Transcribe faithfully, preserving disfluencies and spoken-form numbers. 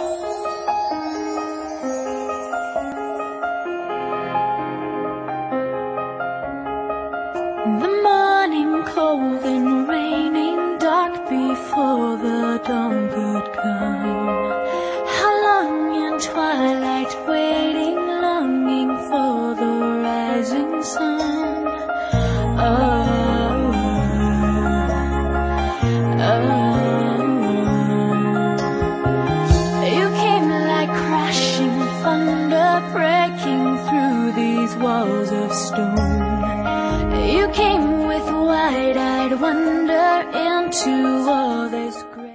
The morning cold and raining, dark before the dawn could come. How long in twilight waiting, longing for the rising sun. Oh, oh, you came like crashing thunder, breaking through these walls of stone. You came with wide-eyed wonder into all this great